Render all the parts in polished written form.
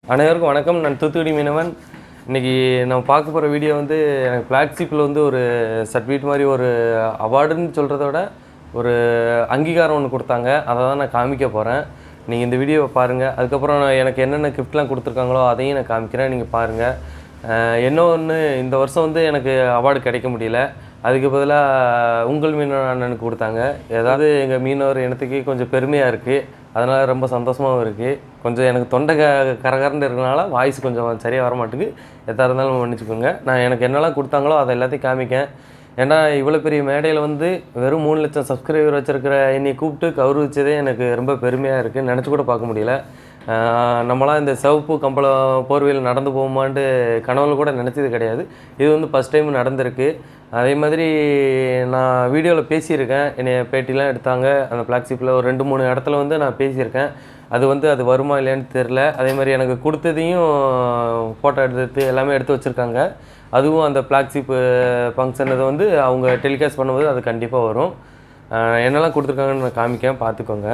அனைவருக்கும் வணக்கம். நான் தூத்துக்குடி மீனவன். இன்றைக்கி நம்ம பார்க்க போகிற வீடியோ வந்து எனக்கு ஃப்ளாக்ஷிப்பில் வந்து ஒரு சர்டிஃபிகேட் மாதிரி ஒரு அவார்டுன்னு சொல்கிறத விட ஒரு அங்கீகாரம் ஒன்று கொடுத்தாங்க. அதை தான் நான் காமிக்க போகிறேன். நீங்கள் இந்த வீடியோவை பாருங்கள். அதுக்கப்புறம் எனக்கு என்னென்ன கிஃப்ட்லாம் கொடுத்துருக்காங்களோ அதையும் நான் காமிக்கிறேன், நீங்கள் பாருங்கள். என்ன ஒன்று, இந்த வருஷம் வந்து எனக்கு அவார்டு கிடைக்க முடியல. அதுக்கு பதிலாக உங்கள் மீனவர் அண்ணனுக்கு கொடுத்தாங்க. ஏதாவது எங்கள் மீனவர் இனத்துக்கு கொஞ்சம் பெருமையாக இருக்குது. அதனால் ரொம்ப சந்தோஷமாகவும் இருக்குது. கொஞ்சம் எனக்கு தொண்டை கரகரன்னு இருக்கிறனால வாய்ஸ் கொஞ்சம் சரியாக வர மாட்டேங்குது. எதாக இருந்தாலும் மன்னிச்சுக்கோங்க. நான் எனக்கு என்னெல்லாம் கொடுத்தாங்களோ அதை எல்லாத்தையும் காமிக்கேன். ஏன்னா இவ்வளோ பெரிய மேடையில் வந்து வெறும் 3 லட்சம் சப்ஸ்கிரைபர் வச்சுருக்கிற என்னை கூப்பிட்டு கௌரவிச்சதே எனக்கு ரொம்ப பெருமையாக இருக்குது. நினச்சி கூட பார்க்க முடியல. நம்மளாம் இந்த சிவப்பு கம்பளம் போர்வையில் நடந்து போகுமான்ட்டு கனவுல கூட நினச்சது கிடையாது. இது வந்து ஃபஸ்ட் டைம் நடந்திருக்கு. அதே மாதிரி நான் வீடியோவில் பேசியிருக்கேன். என்னை பேட்டிலாம் எடுத்தாங்க. அந்த ஃப்ளாக்ஷிப்பில் ஒரு 2-3 இடத்துல வந்து நான் பேசியிருக்கேன். அது வருமா இல்லையான்னு தெரில. அதே மாதிரி எனக்கு கொடுத்ததையும் ஃபோட்டோ எடுத்து எல்லாமே எடுத்து வச்சுருக்காங்க. அதுவும் அந்த ஃப்ளாக்ஷிப்பு ஃபங்க்ஷன் இதை வந்து அவங்க டெலிகாஸ்ட் பண்ணும்போது அது கண்டிப்பாக வரும். என்னெல்லாம் கொடுத்துருக்காங்கன்னு நான் காமிக்கேன், பார்த்துக்கோங்க.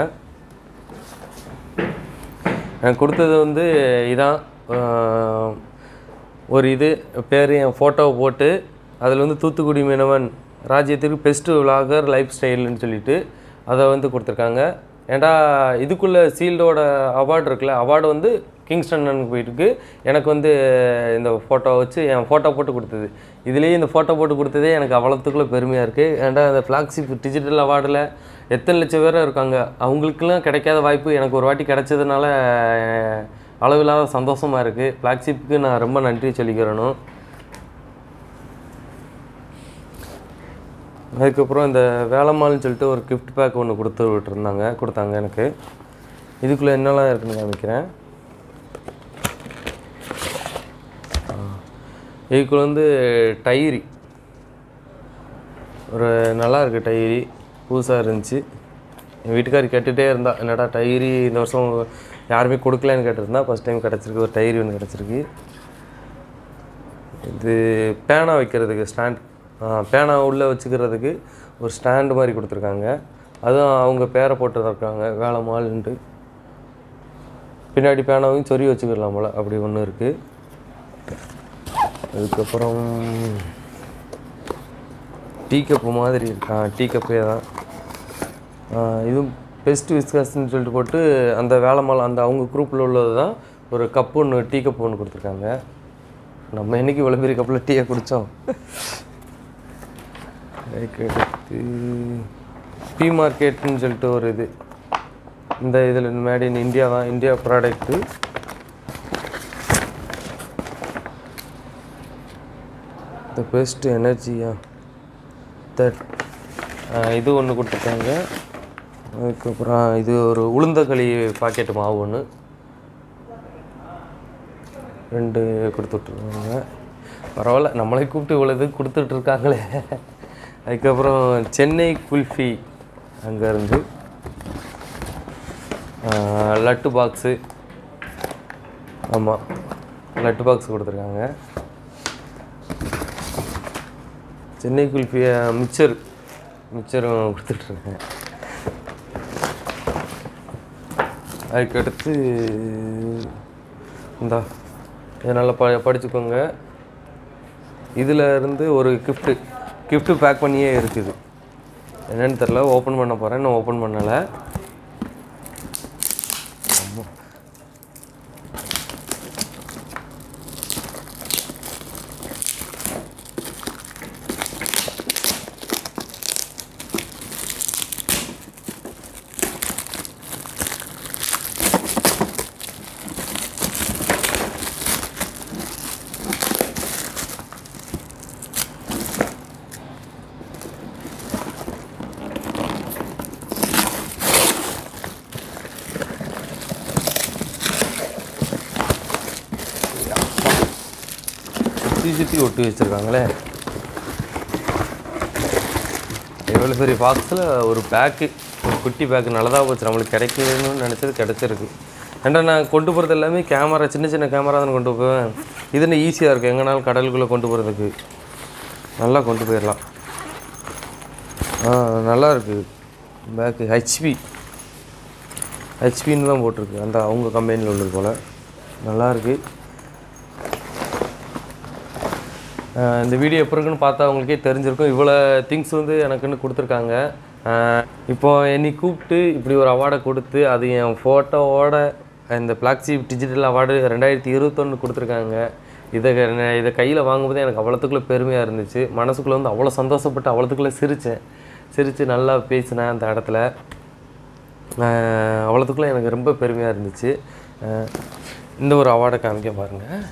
எனக்கு கொடுத்தது வந்து இதான் ஒரு பேர், என் ஃபோட்டோவை போட்டு அதில் வந்து தூத்துக்குடி மீனவன் ராஜ்யத்திற்கு பெஸ்ட்டு விலாகர் லைஃப் ஸ்டைலுன்னு சொல்லிட்டு அதை வந்து கொடுத்துருக்காங்க. ஏன்டா இதுக்குள்ளே சீல்டோட அவார்டு இருக்குல்ல, அவார்டு வந்து கிங்ஸ்டன் அண்ணனுக்கு போயிட்டுருக்கு. எனக்கு வந்து இந்த ஃபோட்டோ வச்சு என் ஃபோட்டோ போட்டு கொடுத்தது. இதுலேயே இந்த ஃபோட்டோ போட்டு கொடுத்ததே எனக்கு அவ்வளோத்துக்குள்ளே பெருமையாக இருக்குது. ஏன்டா அந்த ஃப்ளாக்ஷிப் டிஜிட்டல் அவார்டில் எத்தனை லட்சம் பேர் இருக்காங்க. அவங்களுக்கெல்லாம் கிடைக்காத வாய்ப்பு எனக்கு ஒரு வாட்டி கிடைச்சதுனால அளவில்லாத சந்தோஷமாக இருக்குது. ஃப்ளாக்ஷிப்புக்கு நான் ரொம்ப நன்றி சொல்லிக்கிறணும். அதுக்கப்புறம் இந்த வேலம்மாள்னு சொல்லிட்டு ஒரு கிஃப்ட் பேக் ஒன்று கொடுத்தாங்க எனக்கு. இதுக்குள்ளே என்னெல்லாம் இருக்குன்னு காமிக்கிறேன். இதுக்குள்ளே வந்து டைரி, ஒரு நல்லா இருக்குது டைரி, புதுசாக இருந்துச்சு. என் வீட்டுக்காரி கேட்டுகிட்டே இருந்தா, என்னடா டைரி இந்த வருஷம் யாருமே கொடுக்கலன்னு கேட்டிருந்தா. ஃபஸ்ட் டைம் கிடச்சிருக்கு, ஒரு டைரி ஒன்று கிடச்சிருக்கு. இது பேனா வைக்கிறதுக்கு ஸ்டாண்ட், பேனா உள்ளே வச்சுக்கிறதுக்கு ஒரு ஸ்டாண்டு மாதிரி கொடுத்துருக்காங்க. அதுவும் அவங்க பேரை போட்டு இருக்காங்க, வேலம்மாள்ன்ட்டு. பின்னாடி பேனாவையும் சொறி வச்சுக்கலாம் போல், அப்படி ஒன்று இருக்குது. அதுக்கப்புறம் டீ கப்பு மாதிரி இருக்கா, டீ கப்பே தான். இதுவும் பெஸ்ட் விஸ்கஸ்ன்னு சொல்லிட்டு போட்டு அந்த வேலம்மாள் அந்த அவங்க குரூப்பில் உள்ளது தான். ஒரு கப்பு ஒன்று, டீ கப்பு ஒன்று கொடுத்துருக்காங்க. நம்ம என்றைக்கு இவ்வளோ பெரிய கப்பில் டீயை குடித்தோம். அதுக்கு அடுத்து பி மார்க்கெட்டுன்னு சொல்லிட்டு ஒரு இந்த இதில் மேட் இன் இந்தியா தான், இந்தியா ப்ராடக்ட்டு. த பெஸ்ட் எனர்ஜியா இது ஒன்று கொடுத்துருக்காங்க. அதுக்கப்புறம் இது ஒரு உளுந்தங்களி பாக்கெட்டு மாவு ஒன்று 2 கொடுத்துட்ருக்காங்க. பரவாயில்ல, நம்மளை கூப்பிட்டு இவ்வளோ கொடுத்துட்ருக்காங்களே. அதுக்கப்புறம் சென்னை குல்ஃபி அங்கேருந்து லட்டு பாக்ஸு, ஆமாம் லட்டு பாக்ஸ் கொடுத்துருக்காங்க. சென்னை குல்ஃபி மிச்சரும் கொடுத்துட்ருக்காங்க. அதுக்கடுத்து இதை நல்லா படிச்சுக்கோங்க. இதில் இருந்து ஒரு கிஃப்ட்டு பேக் பண்ணியே இருக்குது. என்னென்னு தெரில, ஓப்பன் பண்ண போகிறேன். இன்னும் ஓப்பன் பண்ணலை. சுற்றி ஒட்டி வச்சுருக்காங்களே. எவ்வளோ பெரிய பாக்ஸில் ஒரு பேக்கு, ஒரு குட்டி பேக்கு நல்லதாக போச்சு. நம்மளுக்கு கிடைக்கணும்னு நினச்சது கிடச்சிருக்கு. ஏன்டா நான் கொண்டு போகிறது எல்லாமே கேமரா, சின்ன கேமரா தானே கொண்டு போவேன். இதுன்னு ஈஸியாக இருக்குது. எங்கேனாலும் கடலுக்குள்ளே கொண்டு போகிறதுக்கு நல்லா கொண்டு போயிடலாம். நல்லா இருக்குது பேக்கு. ஹெச்பின்னு தான் போட்டிருக்கு. அந்த அவங்க கம்பெனியில் உள்ளது போல். நல்லாயிருக்கு. இந்த வீடியோ எப்போ இருக்குன்னு பார்த்தா அவங்களுக்கே தெரிஞ்சிருக்கும். இவ்வளோ திங்ஸ் வந்து எனக்குன்னு கொடுத்துருக்காங்க. இப்போது என்னை கூப்பிட்டு இப்படி ஒரு அவார்டை கொடுத்து அது என் ஃபோட்டோவோட இந்த பிளாக்ஷிப் டிஜிட்டல் அவார்டு 2021 கொடுத்துருக்காங்க. இதை கையில் வாங்கும்போது எனக்கு அவ்வளோத்துக்குள்ளே பெருமையாக இருந்துச்சு. மனசுக்குள்ளே வந்து அவ்வளோ சந்தோஷப்பட்டு அவ்வளோத்துக்குள்ளே சிரித்து நல்லா பேசினேன் அந்த இடத்துல. அவ்வளோத்துக்குள்ளே எனக்கு ரொம்ப பெருமையாக இருந்துச்சு. இந்த ஒரு அவார்டை காமிக்க பாருங்கள்.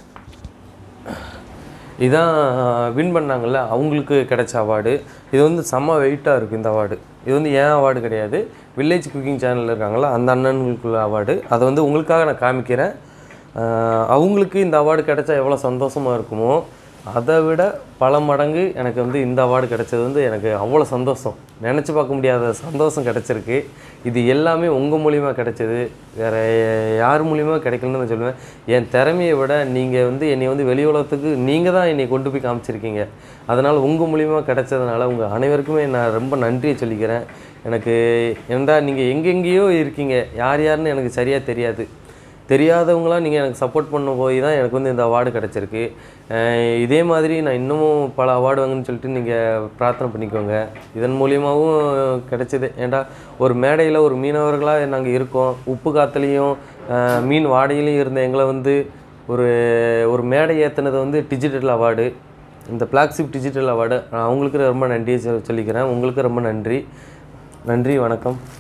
இதான் வின் பண்ணாங்கள்ல அவங்களுக்கு கிடைச்ச அவார்டு. இது வந்து செம்ம வெயிட்டாக இருக்குது இந்த அவார்டு. இது வந்து ஏன் அவார்டு கிடையாது, வில்லேஜ் குக்கிங் சேனலில் இருக்காங்களா அந்த அண்ணனுக்குள்ள அவார்டு. அதை வந்து உங்களுக்காக நான் காமிக்கிறேன். அவங்களுக்கு இந்த அவார்டு கிடைச்சா எவ்வளோ சந்தோஷமாக இருக்குமோ அதை விட பல மடங்கு எனக்கு வந்து இந்த அவார்டு கிடைச்சது வந்து எனக்கு அவ்வளோ சந்தோஷம். நினச்சி பார்க்க முடியாத சந்தோஷம் கிடச்சிருக்கு. இது எல்லாமே உங்கள் மூலிமா கிடைச்சது, வேறு யார் மூலிமா கிடைக்கலன்னு நான் சொல்லுவேன். என் திறமையை விட நீங்கள் வந்து என்னை வந்து வெளி உலகத்துக்கு நீங்கள் தான் என்னை கொண்டு போய் காமிச்சிருக்கீங்க. அதனால் உங்கள் மூலிமா கிடைச்சதுனால உங்கள் அனைவருக்குமே நான் ரொம்ப நன்றியை சொல்லிக்கிறேன். எனக்கு ஏன்டா நீங்கள் எங்கெங்கேயோ இருக்கீங்க, யார் யாருன்னு எனக்கு சரியாக தெரியாதவங்களாம் நீங்கள் எனக்கு சப்போர்ட் பண்ண போய் தான் எனக்கு வந்து இந்த அவார்டு கிடச்சிருக்கு. இதே மாதிரி நான் இன்னமும் பல அவார்டு வாங்குன்னு சொல்லிட்டு நீங்கள் பிரார்த்தனை பண்ணிக்கோங்க. இதன் மூலியமாகவும் கிடைச்சிது. ஏன்டா ஒரு மேடையில் ஒரு மீனவர்களாக நாங்கள் இருக்கோம். உப்பு காற்றுலையும் மீன் வாடையிலையும் இருந்த எங்களை வந்து ஒரு மேடை ஏற்றினது வந்து டிஜிட்டல் அவார்டு, இந்த பிளாக்ஷிப் டிஜிட்டல் அவார்டு. நான் அவங்களுக்கு ரொம்ப நன்றியை சொல்லிக்கிறேன். உங்களுக்கு ரொம்ப நன்றி. வணக்கம்.